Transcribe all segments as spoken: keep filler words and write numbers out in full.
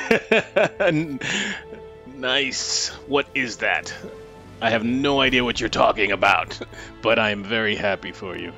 Nice. What is that? I have no idea what you're talking about, but I am very happy for you.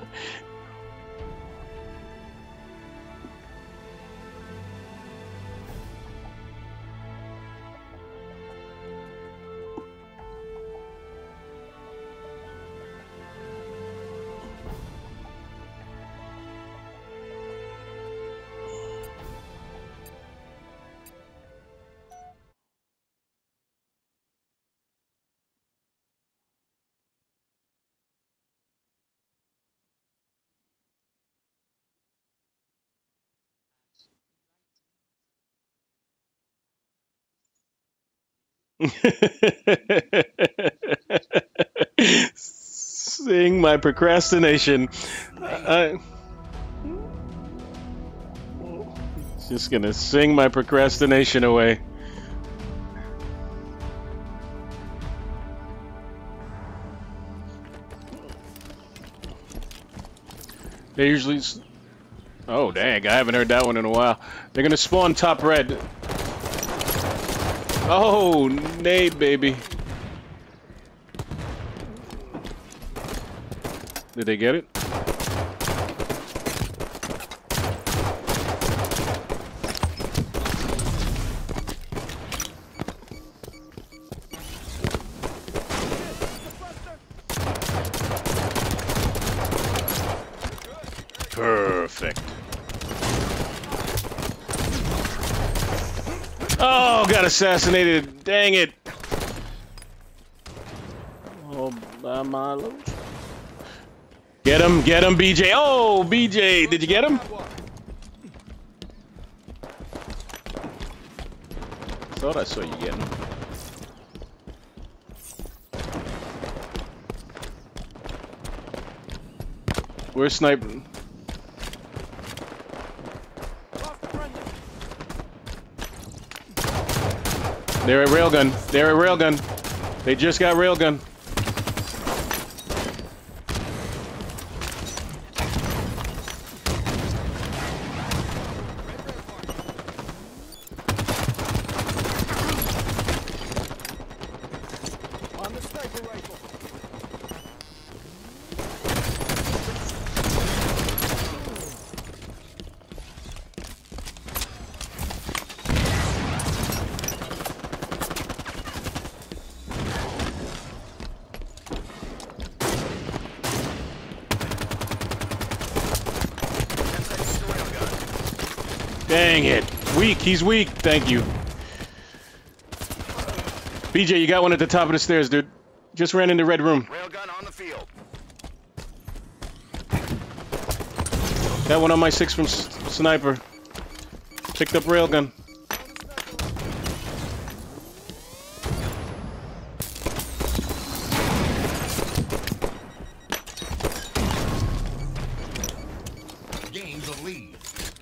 Sing my procrastination. I, just gonna sing my procrastination away. They usually... s- Oh, dang, I haven't heard that one in a while. They're gonna spawn top red. Oh, nade, baby. Did they get it? Perfect. Oh, got assassinated. Dang it. Oh, by my lord. Get him, get him, B J. Oh, B J, did you get him? Thought I saw you getting him. We're sniping. They're at railgun. They're at railgun. They just got railgun. On the sniper rifle. Dang it. Weak. He's weak. Thank you. B J, you got one at the top of the stairs, dude. Just ran into red room. Railgun on the field. Got one on my six from s sniper. Picked up railgun. Gains the lead.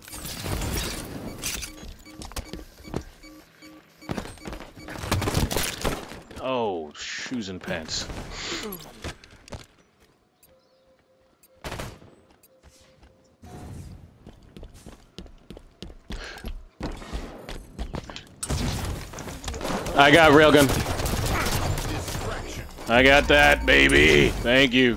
Oh, shoes and pants. I got railgun. I got that, baby. Thank you.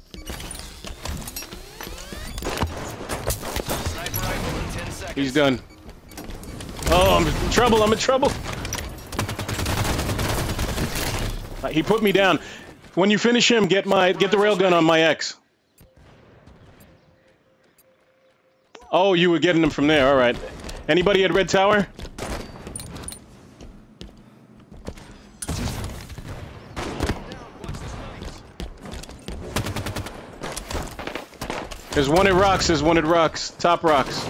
Sniper rifle in ten seconds. He's done. Oh, I'm in trouble. I'm in trouble. He put me down. When you finish him, get my get the railgun on my X. Oh, you were getting them from there. All right. Anybody at Red Tower? There's one at rocks. There's one at rocks. Top rocks.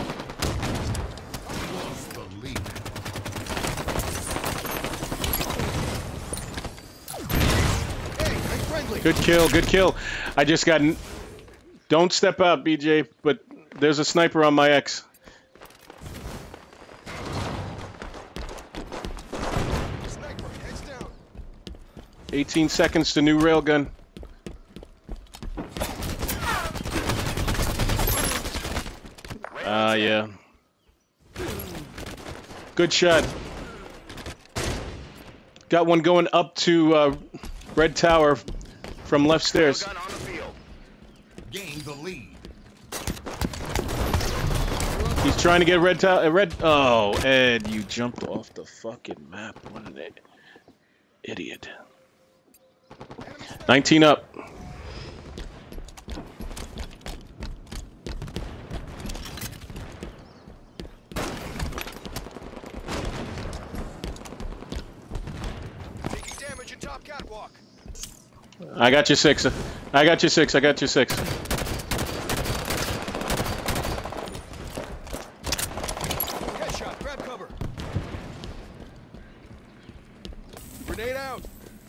Good kill, good kill. I just got... N Don't step out, B J, but there's a sniper on my X. Sniper, heads down. eighteen seconds to new railgun. Ah, uh, yeah. Good shot. Got one going up to uh, Red Tower from left stairs. Gun on the field. Gain the lead. He's trying to get Red Tower. Uh, red. Oh, Ed, you jumped off the fucking map. What an id- idiot. nineteen up. Taking damage in top catwalk. I got you six. I got you six. I got you six. Headshot. Grab cover. Grenade out.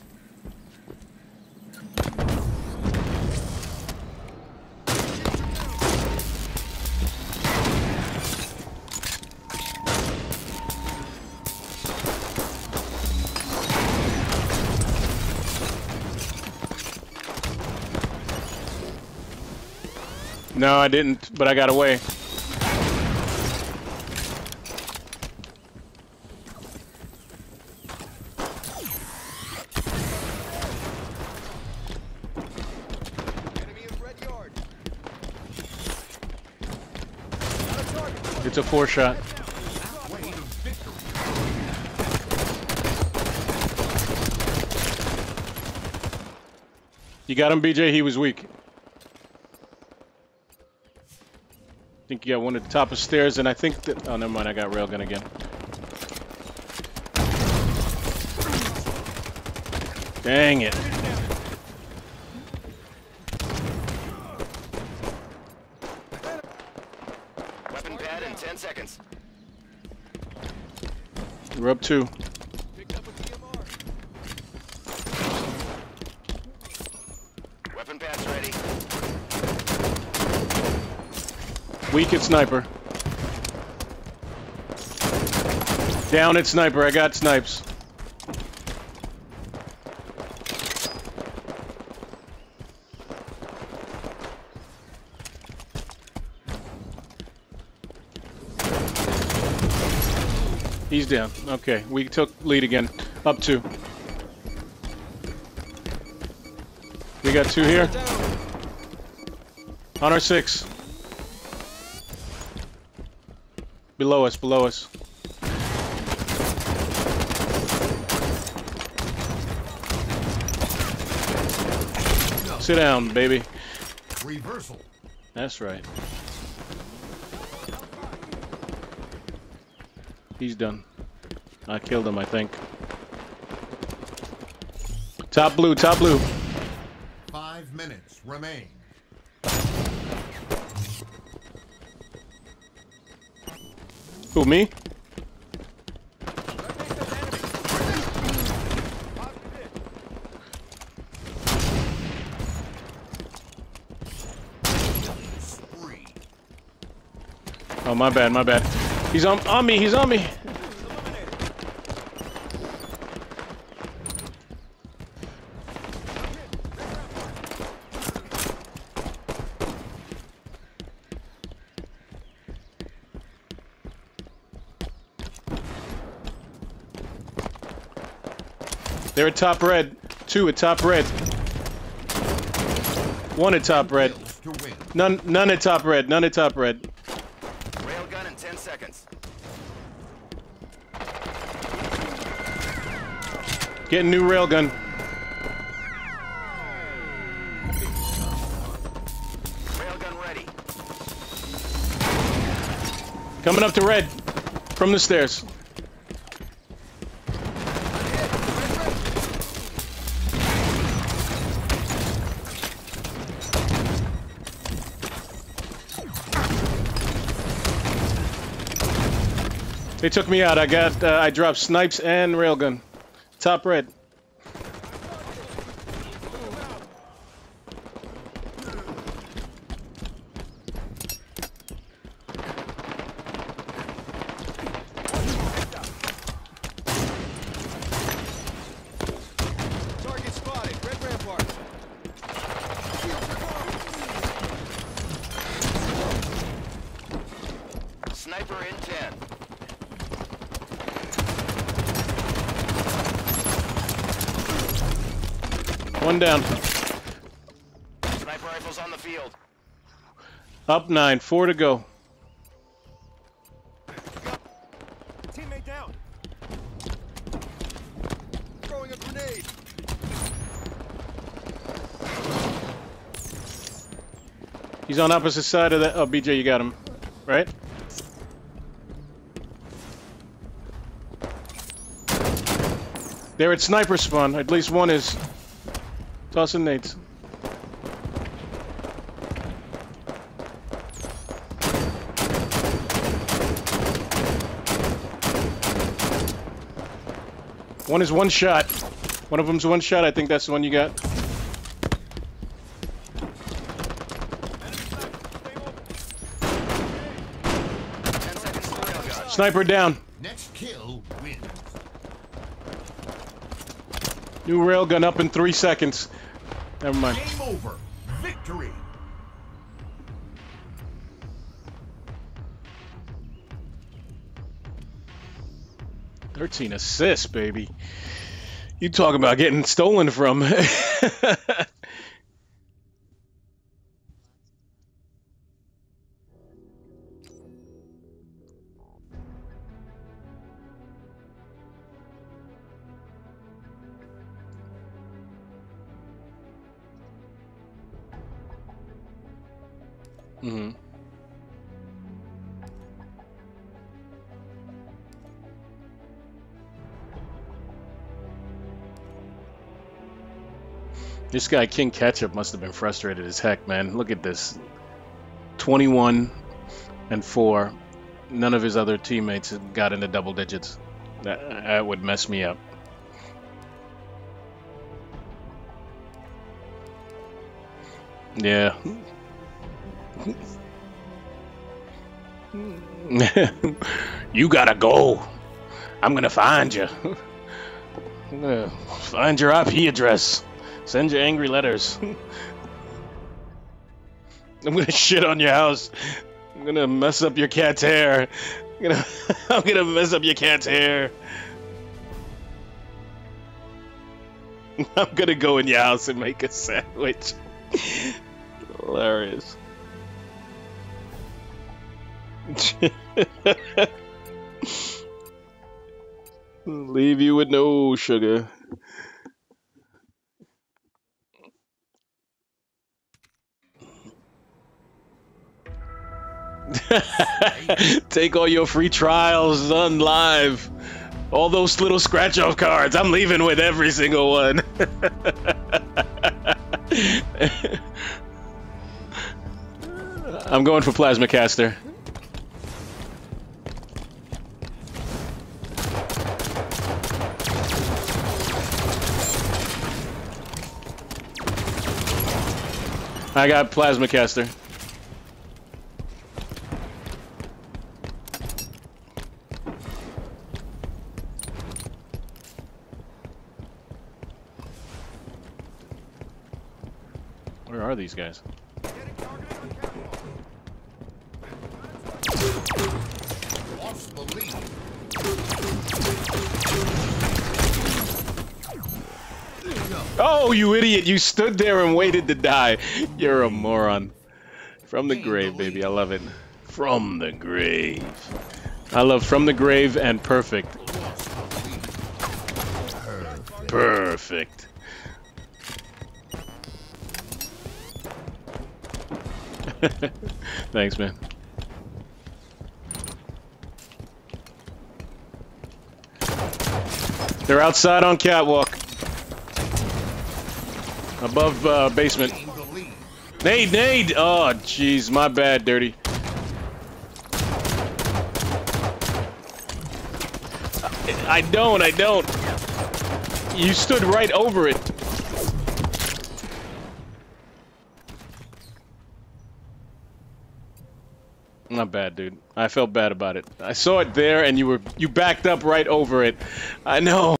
No, I didn't, but I got away. Enemy in red yard. Got a target. It's a four shot. Way to victory. You got him, B J? He was weak. I think you got one at the top of stairs, and I think that... Oh, never mind. I got railgun again. Dang it. Weapon pad in ten seconds. We're up two. Picked up a T M R. Weapon pad's ready. Weak at sniper. Down at sniper. I got snipes. He's down. Okay, we took lead again. Up two. We got two here. On our six. Below us, below us. Sit down, baby. Reversal. That's right. He's done. I killed him, I think. Top blue, top blue. Five minutes remain. Who, me? Spree. Oh, my bad, my bad. He's on, on me, he's on me. They're at top red. Two at top red. One at top red. To win. None, none at top red. None at top red. Railgun in ten seconds. Getting new railgun. Railgun ready. Coming up to red. From the stairs. They took me out. I got, uh, I dropped snipes and railgun. Top red. Target spotted. Red rampart. Sniper in ten. One down. Sniper rifles on the field. Up nine. Four to go. Teammate down. Throwing a grenade. He's on opposite side of that. Oh, B J, you got him. Right? They're at sniper spawn. At least one is. Tossing nades. One is one shot. One of them's one shot. I think that's the one you got. Ten seconds to railgun. Sniper down. Next kill wins. New railgun up in three seconds. Never mind. Game over. Victory. thirteen assists, baby. You talk about getting stolen from. Mm-hmm. This guy, King Ketchup, must have been frustrated as heck, man. Look at this. twenty-one and four. None of his other teammates got into double digits. That, that would mess me up. Yeah. You gotta go. I'm gonna find you. I'm gonna find your I P address. Send your angry letters. I'm gonna shit on your house. I'm gonna mess up your cat's hair. I'm gonna, I'm gonna mess up your cat's hair. I'm gonna go in your house and make a sandwich. Hilarious. Leave you with no sugar. Take all your free trials on live. All those little scratch off cards. I'm leaving with every single one. I'm going for Plasma Caster. I got Plasma Caster. Where are these guys? Lost the lead. Oh, you idiot! You stood there and waited to die. You're a moron. From the grave, baby. I love it. From the grave. I love From the Grave and Perfect. Perfect. Thanks, man. They're outside on catwalk. Above uh, basement. Nade, nade! Oh, jeez, my bad, Dirty. I, I don't, I don't. You stood right over it. Not bad, dude. I felt bad about it. I saw it there, and you were you backed up right over it. I know.